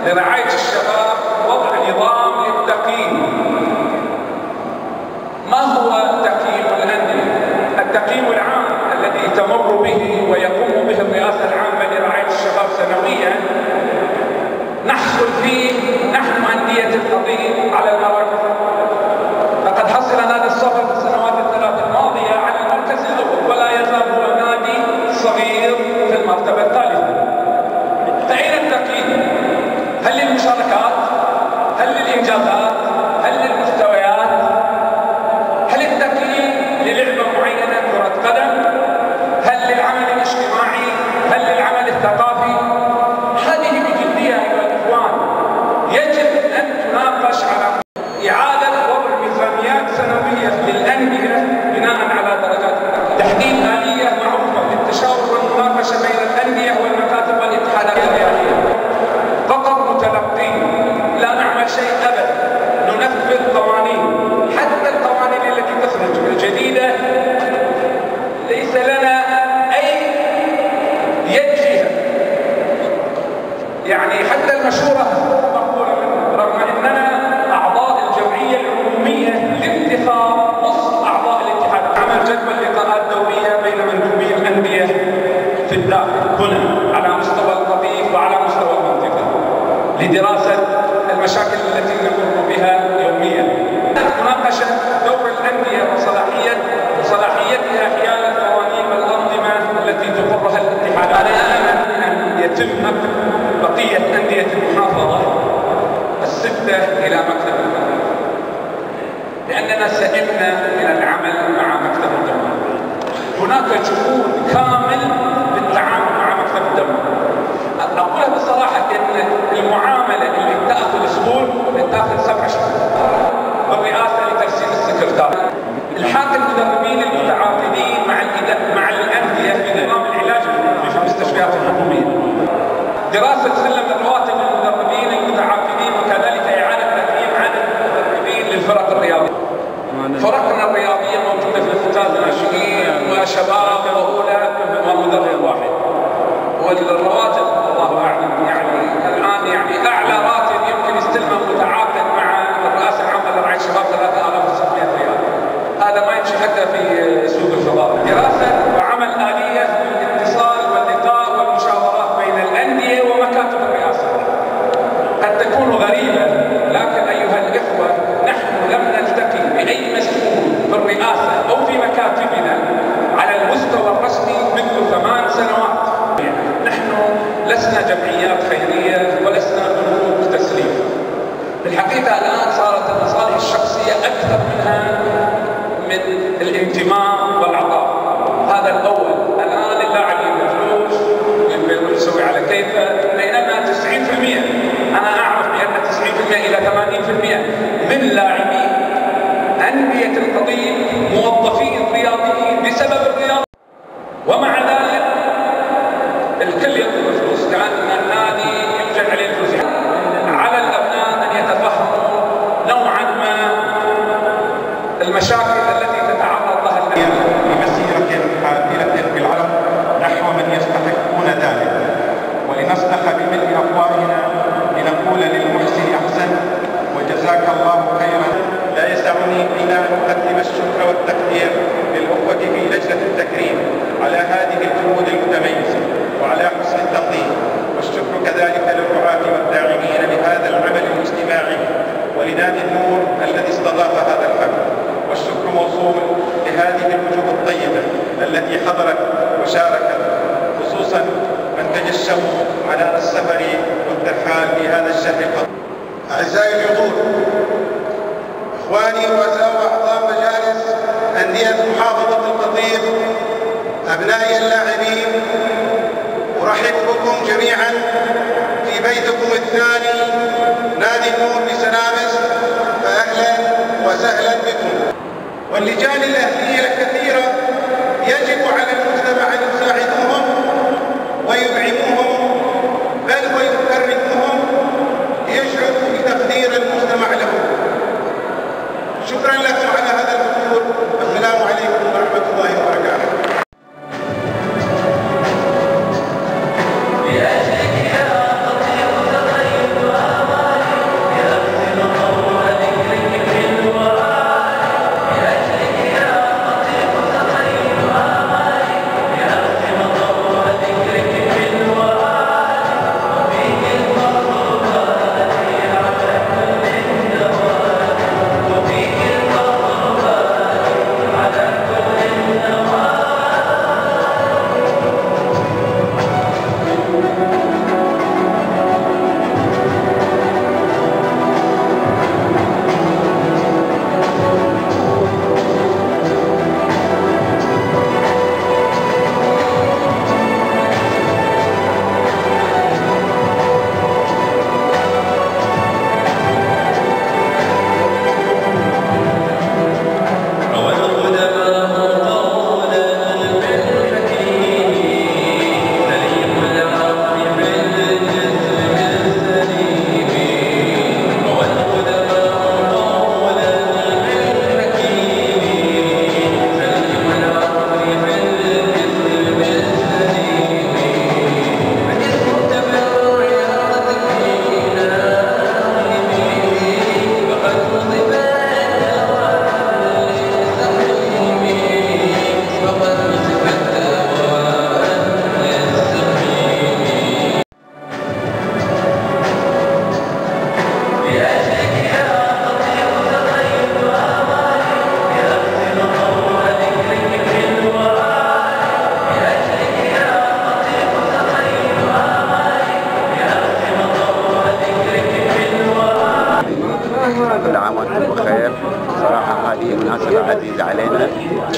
لرعاية الشباب وضع نظام للتقييم. ما هو تقييم الأندية؟ التقييم العام الذي تمر به ويقوم به الرئاسة العامة لرعاية الشباب سنويا، نحصل فيه نحن أندية التقييم على المراكز. فقد حصل نادي الصفر في السنوات الثلاث الماضية على المركز الأول، ولا يزال هو نادي صغير في المرتبة الثالثة. فأين التقييم؟ هل للمشاركات؟ هل للإنجازات؟ هل للمستويات؟ هل التقييم للعبة معينة كرة قدم؟ هل للعمل الاجتماعي؟ هل للعمل الثقافي؟ هذه بجدية أيها الإخوان يجب أن تناقش على إعادة وضع ميزانيات سنوية للأندية بناء على درجات تحديد آلية معروفة للتشاور والمناقشة بين الأندية والمكاتب والاتحادات الرياضية. فقط متلقين، لا نعمل شيء أبدا، ننفذ قوانين. حتى القوانين التي تخرج الجديدة ليس لنا أي يد فيها، يعني حتى المشورة مقبولة منها، رغم أننا أعضاء الجمعية العمومية لانتخاب نصف أعضاء الاتحاد. عمل جدول لقاءات دورية بين مندوبي الأندية في الداخل هنا على مستوى القطيف وعلى مستوى المنطقة لدراسة المشاكل التي نمر بها يوميا. مناقشة دور الأندية وصلاحيتها حيال القوانين والأنظمة التي تقرها الاتحاد. أنا آمل أن يتم نقل بقية أندية المحافظة الستة إلى مكتب الدولة، لأننا سئمنا من العمل مع مكتب الدولة. هناك جهود كامل بالتعامل مع مكتب الدولة. أقولها بصراحة أن المعاملة اللي تأخذ أسبوع تأخذ 7 شهور بالرئاسة لترسيم السكرتار. الحاق المدربين المتعاقدين مع الأندية في نظام العلاج في المستشفيات الحكومية. دراسة سلم الرواتب للمدربين المتعاقدين، وكذلك إعادة تقييم عدد المدربين للفرق الرياضية. فرقنا الرياضية موجودة في القطاع ناشئين وشباب وأولى ومدرب واحد. والرواتب الله أعلم الآن أعلى راتب يمكن يستلمه متعاقد مع الرئاسة العامة لرعاية الشباب 3600 ريال. هذا ما يمشي حتى في سوق الفضاء. دراسة وعمل آلية للاتصال واللقاء والمشاورات بين الأندية ومكاتب الرئاسة. قد تكون غريبة، لكن أيها الإخوة نحن لم نلتقي بأي مسؤول في الرئاسة أو في مكاتبنا على المستوى الرسمي منذ 8 سنوات. نحن لسنا جمعيات خيرية ولسنا بنوك تسليم. في الحقيقة الآن صارت المصالح الشخصية أكثر منها من الانتماء والعطاء. هذا الأول. الآن اللاعب يبغى فلوس، يبغى يسوي على كيفه، بينما 90% أنا أعرف بأن 90% إلى 80% من لاعبي أندية القطيف موظفين رياضيين بسبب الرياضة، ومع ذلك الكل يطلب الفلوس كأن النادي يوجد عليه الفلوس. على الأبناء أن يتفهموا نوعا ما المشاكل التي تتعرض لها بمسيرة حافلة بالعرب نحو من يستحقون ذلك، ولنصدق بملء أفواهنا لنقول للمحسن أحسن وجزاك الله خيرا. لا يسعني إلا أن أقدم الشكر والتقدير للأخوة في لجنة التكريم على هذه الجهود المتميزة وعلى حسن التنظيم، والشكر كذلك للرعاة والداعمين لهذا العمل الاجتماعي ولنادي النور الذي استضاف هذا الحفل. والشكر موصول لهذه الوجوه الطيبة التي حضرت وشاركت، خصوصا من تجشموا على السفر والترحال في هذا الشهر الفضيل. أعزائي الحضور، إخواني رؤساء وأعضاء مجالس أندية محافظة القطيف، أبنائي اللاعبين، أرحب بكم جميعا في بيتكم الثاني نادي النور بسنابس، فأهلا وسهلا بكم. واللجان الأهلية الكثيرة يجب على المجتمع أن يساعدوهم ويدعموهم، بل ويكرموهم ليشعروا بتقدير المجتمع لهم. شكرا لكم على هذا الحضور، والسلام عليكم ورحمة الله وبركاته. بأجلك يا قطيع تغيب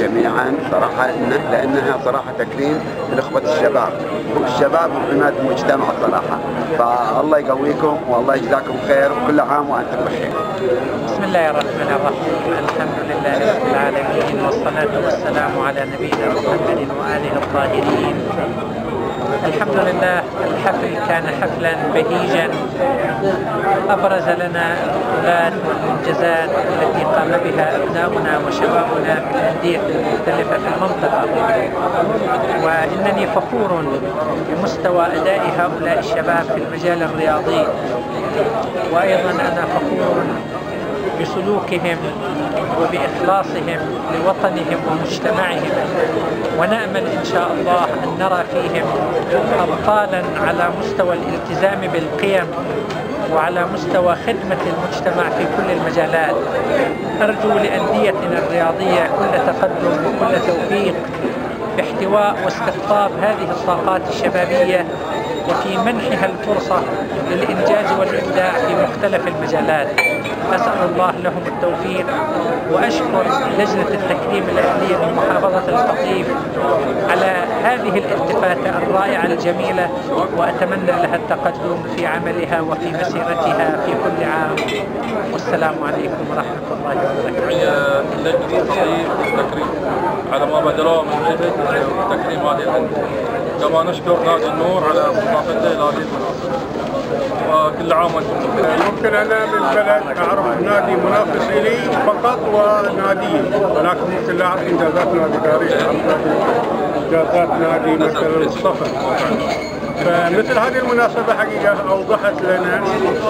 جميعا صراحة، لأنها صراحة تكريم لإخوة الشباب، والشباب وحماية المجتمع صراحة. فالله يقويكم والله يجزاكم خير، وكل عام وأنتم بخير. بسم الله الرحمن الرحيم. الحمد لله رب العالمين، والصلاة والسلام على نبينا محمد وآله الطاهرين. الحمد لله، الحفل كان حفلا بهيجا أبرز لنا البطولات والإنجازات التي قام بها أبناؤنا وشبابنا في الأندية المختلفة في المنطقة، وإنني فخور بمستوى أداء هؤلاء الشباب في المجال الرياضي، وأيضا أنا فخور بسلوكهم وبإخلاصهم لوطنهم ومجتمعهم، ونأمل إن شاء الله أن نرى فيهم أبطالا على مستوى الالتزام بالقيم وعلى مستوى خدمة المجتمع في كل المجالات. أرجو لأنديتنا الرياضية كل تقدم وكل توفيق في احتواء واستقطاب هذه الطاقات الشبابية وفي منحها الفرصة للإنجاز والإبداع في مختلف المجالات. أسأل الله لهم التوفيق، وأشكر لجنة التكريم الأهلية بمحافظة القطيف على هذه الالتفاتة الرائعة الجميلة، وأتمنى لها التقدم في عملها وفي مسيرتها في كل عام. والسلام عليكم ورحمة الله وبركاته. لجنة التكريم على ما بدروه من جهد تكريم هذه الأندية، كما نشكر نادي النور على استضافته لهذه المناسبة، وكل عام وانتم بخير. ممكن انا بالبلد اعرف نادي منافس لي فقط وناديين، ولكن ممكن لا اعرف انجازات نادي باريس، انجازات نادي مثلا الصفر. فمثل هذه المناسبة حقيقة أوضحت لنا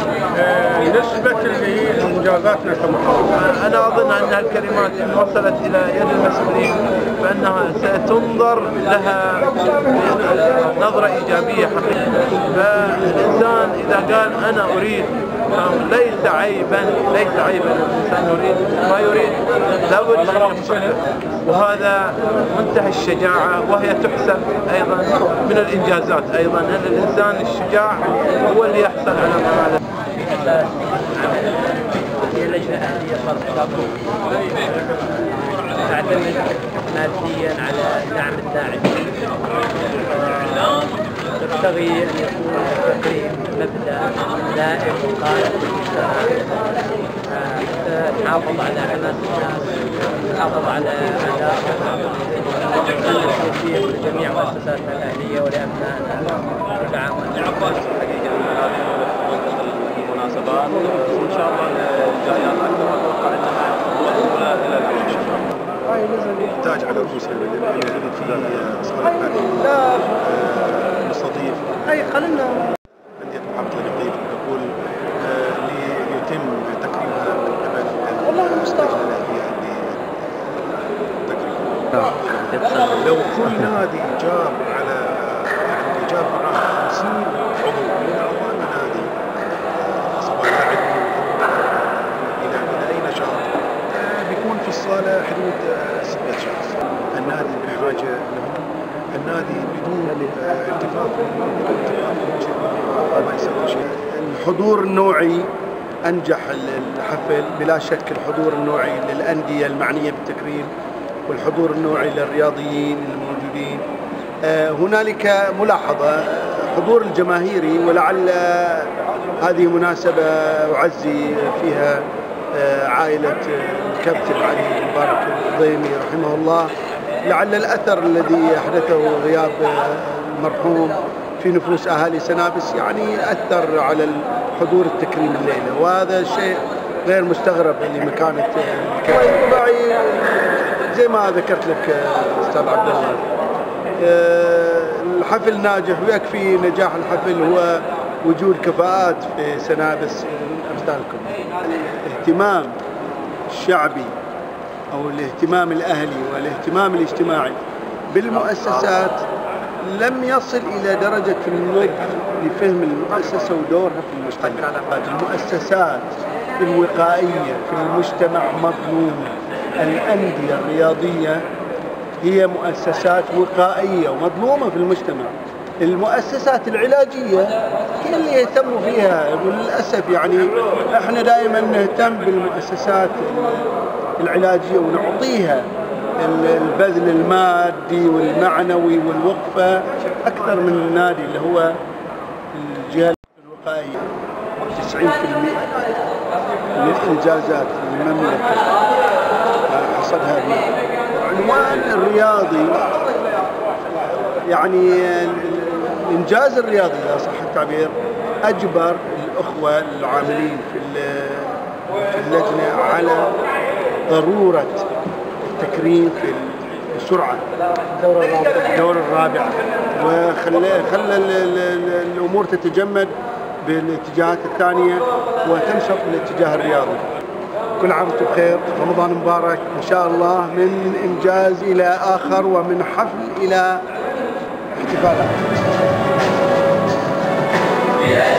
نسبة اللي هي إنجازاتنا كمحافظة. أنا أظن أن الكلمات إن وصلت إلى يد المسؤولين فإنها ستنظر لها نظرة إيجابية حقيقة. فالإنسان إذا قال أنا أريد، ليس عيبا الإنسان يريد ما يريد، لابد أن يحصل، وهذا منتهى الشجاعة، وهي تحسب أيضا من الإنجازات أيضا أن الإنسان الشجاع هو اللي يحصل على ما هي لجنة أهلية تعتمد ماديا على دعم الداعمين، تبتغي أن يكون التكريم مبدأ دائم وقائم في المجتمع، تحافظ على حماس الناس، تحافظ على أدائهم، التوفيق لجميع مؤسساتنا الأهلية ولأبنائنا. كل عام وأنتم حقيقة المناسبات، وإن شاء الله الجايات أكثر، وأتوقع أنها وصولا إلى العيش إن شاء الله. نحتاج على رؤوس الأندية في صالح نستضيف أندية محافظة القطيف، نقول ليتم تكريمها من قبل اللجنة الأهلية للتكريم. لو كل نادي جاب معاه 50 عضو من أعضاء النادي، سواء لاعب إلى أي نشاط، بيكون في الصالة حدود 6 شخص. النادي بحاجة لهم، النادي بدون التفاف ما يسوي شيء. الحضور النوعي أنجح الحفل بلا شك، الحضور النوعي للأندية المعنية بالتكريم والحضور النوعي للرياضيين الموجودين. هنالك ملاحظة حضور الجماهيري، ولعل هذه مناسبة أعزي فيها عائلة الكابتن علي مبارك الضيمي رحمه الله، لعل الأثر الذي أحدثه غياب المرحوم في نفوس أهالي سنابس يعني أثر على حضور التكريم الليلة، وهذا شيء غير مستغرب لمكانة الطبيعي. زي ما ذكرت لك أستاذ عبد الله، الحفل ناجح، ويكفي نجاح الحفل هو وجود كفاءات في سنابس أمثالكم. الاهتمام الشعبي أو الاهتمام الأهلي والاهتمام الاجتماعي بالمؤسسات لم يصل إلى درجة النضج لفهم المؤسسة ودورها في المجتمع. المؤسسات الوقائية في المجتمع مظلومة. الأندية الرياضية هي مؤسسات وقائية ومظلومة في المجتمع. المؤسسات العلاجية هي اللي يهتموا فيها، وللأسف يعني احنا دائما نهتم بالمؤسسات العلاجية ونعطيها البذل المادي والمعنوي والوقفة أكثر من النادي اللي هو الجهة الوقائية. 90% من الإنجازات المملكة حصدها العنوان الرياضي، يعني الإنجاز الرياضي إذا صح التعبير أجبر الأخوة العاملين في اللجنة على ضرورة التكريم في السرعة الدورة الرابعة، وخلى الأمور تتجمد بالاتجاهات الثانية وتنشط بالاتجاه الرياضي. كل عام وانتم بخير، رمضان مبارك إن شاء الله، من إنجاز إلى آخر ومن حفل إلى احتفالات.